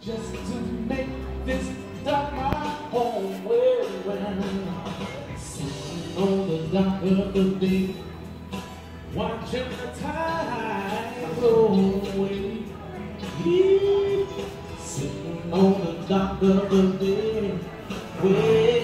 just to make this dock my home. Well, sitting on the dock of the bay, watching the tide roll away. Sitting on the dock of the bay, well,